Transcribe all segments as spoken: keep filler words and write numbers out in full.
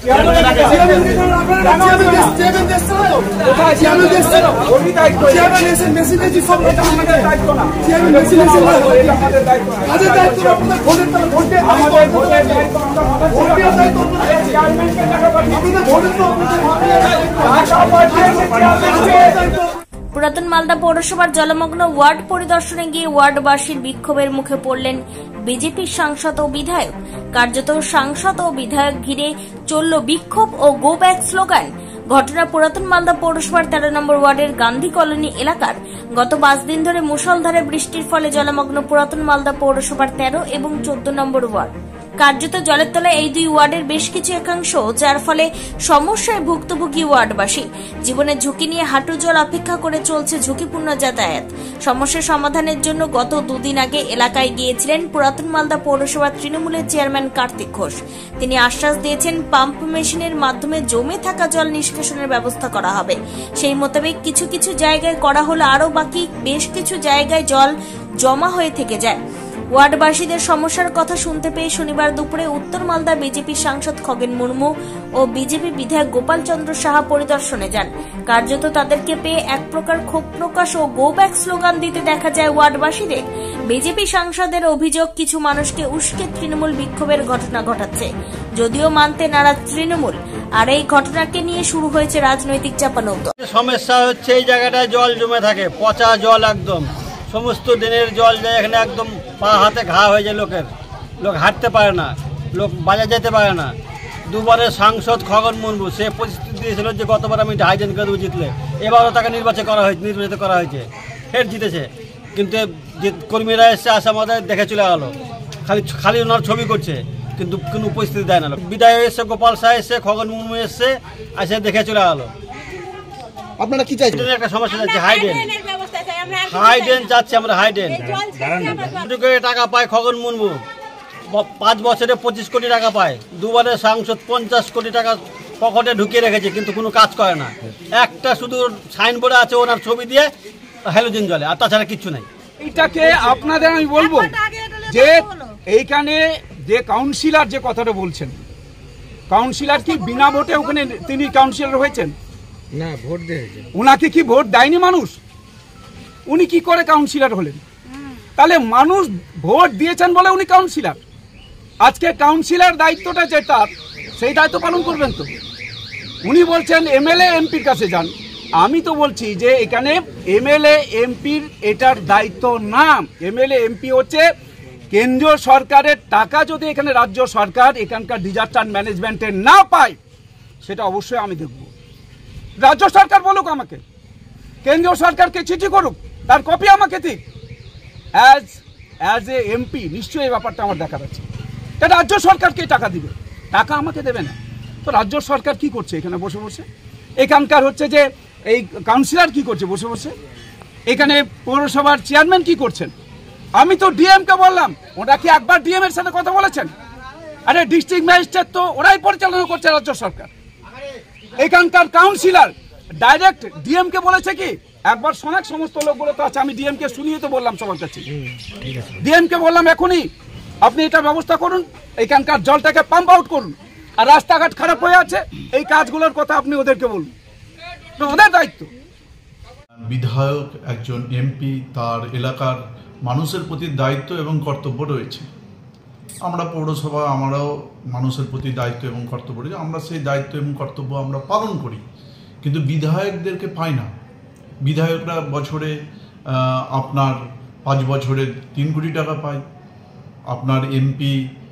পুরাতন মালদা পৌরসভার জলমগ্ন ওয়ার্ড পরিদর্শনে গিয়ে ওয়ার্ডবাসীর বিক্ষোভের মুখে পড়লেন বিজেপির সাংসদ ও বিধায়ক। কার্যত সাংসদ ও বিধায়ক ঘিরে চলল বিক্ষোভ ও গো ব্যাক স্লোগান। ঘটনা পুরাতন মালদা পৌরসভার তেরো নম্বর ওয়ার্ডের গান্ধী কলোনি এলাকার। গত পাঁচ দিন ধরে মুষলধারে বৃষ্টির ফলে জলমগ্ন পুরাতন মালদা পৌরসভার তেরো এবং চোদ্দ নম্বর ওয়ার্ড। কার্যত জলের তলায় এই দুই ওয়ার্ডের বেশ কিছু একাংশ, যার ফলে সমস্যায় ভুক্তভোগী ওয়ার্ডবাসী। জীবনের ঝুঁকি নিয়ে হাঁটু জল অপেক্ষা করে চলছে ঝুঁকিপূর্ণ যাতায়াত। সমস্যা সমাধানের জন্য গত দুদিন আগে এলাকায় গিয়েছিলেন পুরাতন মালদা পৌরসভার তৃণমূলের চেয়ারম্যান কার্তিক ঘোষ। তিনি আশ্বাস দিয়েছেন পাম্প মেশিনের মাধ্যমে জমে থাকা জল নিষ্কাশনের ব্যবস্থা করা হবে। সেই মোতাবেক কিছু কিছু জায়গায় করা হলে আরও বাকি বেশ কিছু জায়গায় জল জমা হয়ে থেকে যায়। ওয়ার্ডবাসীদের সমস্যার কথা শুনতে পেয়ে শনিবার দুপুরে উত্তর মালদা বিজেপি সাংসদ খগেন মুর্মু ও বিজেপি বিধায়ক গোপাল চন্দ্র সাহা পরিদর্শনে যান। কার্যত তাদেরকে পেয়ে এক প্রকার ক্ষোভ প্রকাশ ও গো ব্যাক স্লোগান দিতে দেখা যায় ওয়ার্ডবাসীদের। বিজেপি সাংসদের অভিযোগ, কিছু মানুষকে উস্কে তৃণমূল বিক্ষোভের ঘটনা ঘটাচ্ছে। যদিও মানতে নারাজ তৃণমূল, আর এই ঘটনাকে নিয়ে শুরু হয়েছে রাজনৈতিক চাপানোতর। সমস্যা হচ্ছে এই জায়গাটায় জল জমে থাকে, পচা জল, একদম সমস্ত দিনের জল যায় এখানে, একদম পা হাতে ঘা হয়ে যায় লোকের, লোক হাঁটতে পারে না, লোক বাজার যেতে পারে না। দুবারের সাংসদ খগেন মুর্মু সে পরিস্থিতি দিয়েছিল যে গতবার আমি হাইডেন করে জিতলে, এবারও তাকে নির্বাচন করা হয়েছে নির্বাচিত করা হয়েছে ফের জিতেছে। কিন্তু কর্মীরা এসে আসে আমাদের দেখে চলে গেলো, খালি খালি ওনার ছবি করছে, কিন্তু কোনো উপস্থিতি দেয় না। বিদায় এসে গোপাল শাহ এসে, খগেন মুর্মু এসে আসে দেখে চলে গেলো। আপনারা কি চাইছেন? একটা সমস্যা যাচ্ছে, হাইডেন হাইডেন চাচ্ছি আমরা, হাইডেন টাকা পায় খগেন মুর্মু, পাঁচ বছরে পঁচিশ কোটি টাকা পায়। দুবারে সাংসদ পঞ্চাশ কোটি টাকা পকেটে ঢুকিয়ে রেখেছে, কিন্তু কোনো কাজ করে না। একটা শুধু সাইনবোর্ডে আছে ওনার ছবি দিয়ে হ্যালোজেন জলে, আর তাছাড়া কিছু নাই। এইটাকে আপনাদের আমি বলবো যে এইখানে যে কাউন্সিলর যে কথাটা বলছেন, কাউন্সিলর কি বিনা ভোটে ওখানে তিনি কাউন্সিলর হয়েছেন? না, ভোট দিয়েছে। উনাকে কি ভোট দেয়নি মানুষ? উনি কি করে কাউন্সিলর হলেন? তাহলে মানুষ ভোট দিয়েছেন বলে উনি কাউন্সিলর। আজকে কাউন্সিলর দায়িত্বটা যেটা, সেই দায়িত্ব পালন করবেন তো। উনি বলছেন এমএলএ এমপির কাছে যান। আমি তো বলছি যে এখানে এমএলএ এমপির এটার দায়িত্ব না। এমএলএ এমপি হচ্ছে কেন্দ্রীয় সরকারের টাকা যদি এখানে রাজ্য সরকার এখানকার ডিজাস্টার ম্যানেজমেন্টে না পায়, সেটা অবশ্যই আমি দেখব। রাজ্য সরকার বলুক আমাকে, কেন্দ্রীয় সরকারকে চিঠি করুক, তার কপি আমাকে দিক। অ্যাজ অ্যাজ এ এমপি নিশ্চয়ই এই ব্যাপারটা আমার দেখার আছে। তা রাজ্য সরকারকে টাকা দিবে, টাকা আমাকে দেবে না। তো রাজ্য সরকার কি করছে এখানে বসে বসে? এখানকার হচ্ছে যে এই কাউন্সিলর কি করছে বসে বসে? এখানে পৌরসভার চেয়ারম্যান কি করছেন? আমি তো ডিএমকে বললাম, ওরা কি একবার ডিএম এর সাথে কথা বলেছেন? আরে ডিস্ট্রিক্ট ম্যাজিস্ট্রেট তো ওরাই পরিচালনা করছে রাজ্য সরকার। এখানকার কাউন্সিলর ডাইরেক্ট ডিএম কে বলেছে কি? একবার শোনাক, সমস্ত লোকগুলো তো আছে, আমি ডিএম কে শুনিয়ে তো বললাম সবার কাছে। ডিএম কে বললাম এখনই আপনি এটা ব্যবস্থা করুন, এখানকার জলটাকে পাম্প আউট করুন। আর রাস্তাঘাট খারাপ হয়ে আছে, এই কাজগুলোর কথা আপনি ওদেরকে বলুন, ওদের দায়িত্ব। বিধায়ক একজন এমপি, তার এলাকার মানুষের প্রতি দায়িত্ব এবং কর্তব্য রয়েছে। আমরা পৌরসভা, আমরাও মানুষের প্রতি দায়িত্ব এবং কর্তব্য রয়েছে, আমরা সেই দায়িত্ব এবং কর্তব্য আমরা পালন করি। কিন্তু বিধায়কদেরকে পাই না। বিধায়করা বছরে আপনার পাঁচ বছরে তিন কোটি টাকা পায়। আপনার এমপি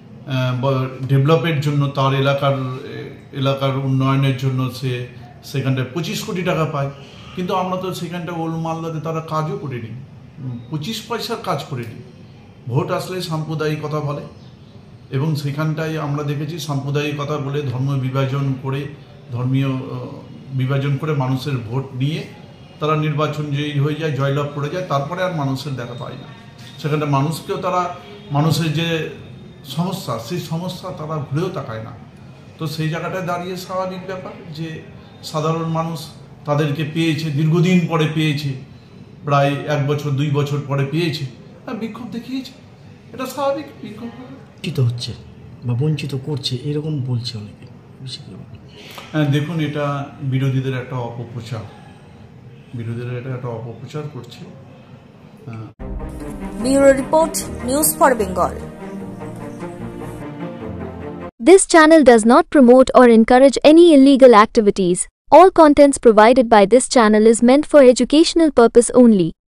ডেভেলপের জন্য, তার এলাকার এলাকার উন্নয়নের জন্য সে সেখানটায় পঁচিশ কোটি টাকা পায়। কিন্তু আমরা তো সেখানটা ওল্ড মালদাতে তারা কাজও করিনি, পঁচিশ পয়সার কাজ করিনি। ভোট আসলে সাম্প্রদায়িকতা বলে, এবং সেখানটায় আমরা দেখেছি সাম্প্রদায়িকতা বলে ধর্ম বিভাজন করে, ধর্মীয় বিভাজন করে মানুষের ভোট নিয়ে তারা নির্বাচন জয়ী হয়ে যায়, জয়লাভ করে যায়, তারপরে আর মানুষের দেখা পায় না। সেখানটা মানুষকেও তারা, মানুষের যে সমস্যা, সেই সমস্যা তারা ঘুরেও তাকায় না। তো সেই জায়গাটায় দাঁড়িয়ে স্বাভাবিক ব্যাপার যে সাধারণ মানুষ তাদেরকে পেয়েছে, দীর্ঘদিন পরে পেয়েছে, প্রায় এক বছর দুই বছর পরে পেয়েছে, বিক্ষোভ দেখিয়েছে। এটা স্বাভাবিক বিক্ষোভ। বঞ্চিত হচ্ছে বা বঞ্চিত করছে এরকম বলছে অনেকে। বিষয়ে কি বলবেন? হ্যাঁ, দেখুন, এটা বিরোধীদের একটা অপপ্রচার বিরোধীরা এটা একটা অপপ্রচার করছে। হ্যাঁ। Bureau report, news for Bengal. This channel does not promote or encourage any illegal activities. All contents provided by this channel is meant for educational purpose only.